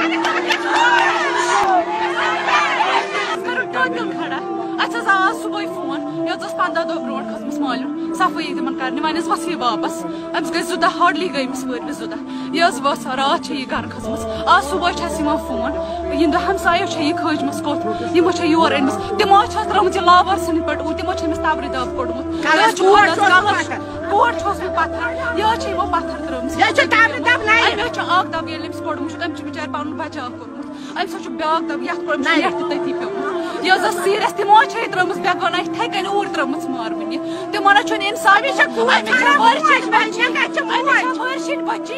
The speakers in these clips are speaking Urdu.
صبح فون یہ 15 دہ برو کھسمس مالو صفائی تمن کرنے ون وسیع واپس امس گئی 2 دہ ہارڈلی گئی امس ورس 2 دہ یہ وس رات یہ گھر کھسمس آج صبح فون یم دہ ہمسایو یہ کھجمس کت یمو یور انمس تمو ترمت یہ لابر سن پہ تمو امس تبر دب کوڑمت کوٹ پتھر یہ یمو پتھر ترمس اخ دب یل امس کوڑمت تم بچار پن بچاؤ کورمت ام سا بیاکھ دب یت کوڑمت تتی پیومت یہ سیریس تمو ترمس بے گنا اتھے کن اور ترمس مارونی تمو نا انصاف بچی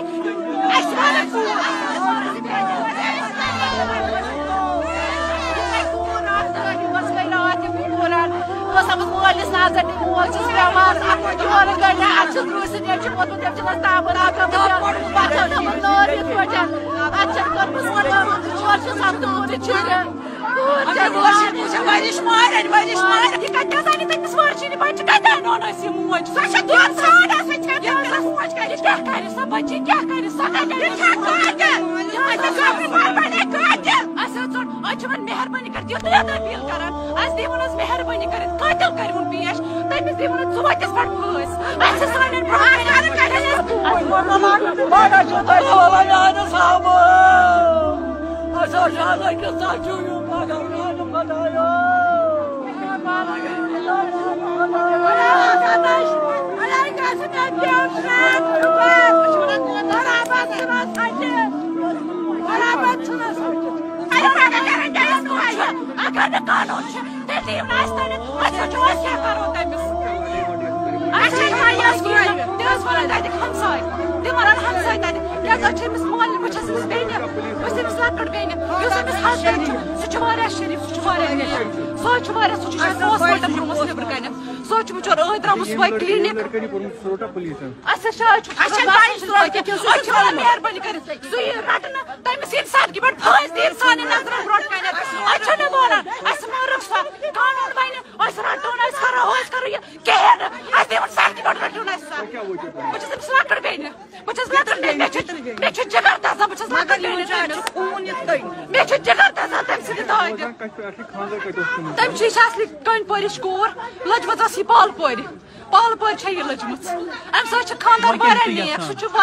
مالس نظر مول بٮ۪مار یورٕ گٔے نہٕ اَتھ چھُس روٗسِتھ ییٚتہِ چھُ ووتمُت ییٚمہِ چھُنہٕ تابر پَتہٕ چھُ تھوٚمُت نٲر یِتھ پٲٹھۍ اَتھ چھَکھ کٔرمٕژ یورٕ چھُ سَپدومُت شُرٮ۪ن ؤرِش مارٮ۪ن یہِ کَتہِ حظ اَنہِ تٔمِس ؤرشِنہِ بَچہِ کَتہِ اَنہون أسۍ یہِ موج سۄ چھےٚ دۄن ژھانٛڈان سۄ چھےٚ موج کَرِ کیٛاہ کَرِ سۄ بَچی کیٛاہ کَرِ سۄ اَسہِ حظ ژوٚٹ أسۍ چھِ وۄنۍ مہربٲنی کٔرِتھ یُتُے یوت أپیٖل کران اَسہِ دیٖوُن حظ مہربٲنی کٔرِتھ قٲتِل کٔرۍوُن پیش تٔمِس دیٖوُن ژوٗنٛٹھِس پٮ۪ٹھ پھٲسۍ اَسہِ چھِ سانٮ۪ن اگر نہٕ قانوٗن چھُ تیٚلہِ دِیِو نہٕ اَسہِ تٔرِتھ أسۍ کیٛاہ کَرو تٔمِس تہِ حظ وَنان تَتِکۍ ہمساے تِم وَنان ہمساے تَتہِ کیٛازِ أسۍ چھِ أمِس مولنہِ بہٕ چھَس أمِس بیٚنہِ بہٕ چھَس أمِس لۄکٕٹ بیٚنہِ یُس أمِس ہسبنٛڈ چھُ سُہ چھُ واریاہ شریٖف سُہ چھُ واریاہ نیک سُہ حظ چھُ واریاہ سُہ چھُ شاید ہاسپِٹل روٗمَس نیٚبرٕ کَنٮ۪تھ سُہ حظ چھُ بِچور ٲدۍ درٛامُت صُبحٲے کِلنِک اَسہِ حظ چھِ وَنان مہربٲنی کٔرِتھ سُہ یی رَٹنہٕ تٔمِس یِن سَڑکہِ پٮ۪ٹھ پھٲسۍ دِیِن سانٮ۪ن نظرَن برونٛٹھ کَنٮ۪تھ أسۍ چھِنہٕ وَنان اَسہِ مٲرٕکھ سۄ قانوٗن بَنہِ أسۍ رَٹون أسۍ کَرو یہِ کِہیٖنۍ نہٕ اَسہِ دیٖوُن سَڑکہِ پٮ۪ٹھ رٔٹِوُن اَسہِ سۄ بہٕ چھَس أمِس لۄکٕٹ بیٚنہِ مےٚ چھُ جِگر دَزان بہٕ چھَس لۄکٕٹ بیٚنہِ مےٚ چھُ جِگر دَزان تَمہِ سۭتۍ دادِ تٔمۍ چھِ یہِ چھِ اَصلی کٔنۍ پورِچ کوٗر لٔجمٕژ ٲس یہِ پالہٕ پورِ چھےٚ یہِ لٔجمٕژ اَمہِ سۭتۍ چھُ خانٛدار واریاہ نیک سُہ چھُ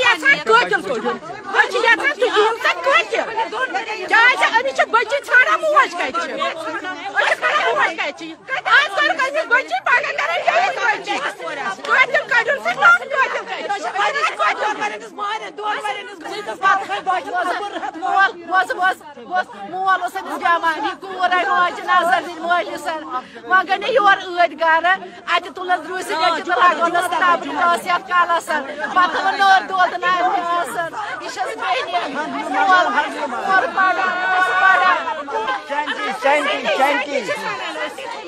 مول اوس أمِس بٮ۪مار یہِ کوٗر آیہِ ماجہِ نظر دِنہِ مٲلِس وۄنۍ گٔے نہٕ یورٕ ٲدۍ گرٕ اَتہِ تُلنَس روٗسِتھ ییٚتہِ تہٕ لگونَس تَبرِ ٲس یَتھ کَلَس پَتہٕ تھٲوٕن نٲر دود یہِ چھَس بیٚنہِ مول پَران